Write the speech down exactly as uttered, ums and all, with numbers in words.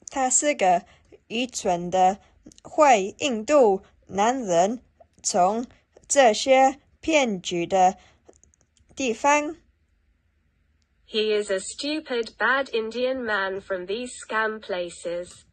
他是个愚蠢的坏印度男人，从这些骗局的地方。 He is a stupid, bad Indian man from these scam places.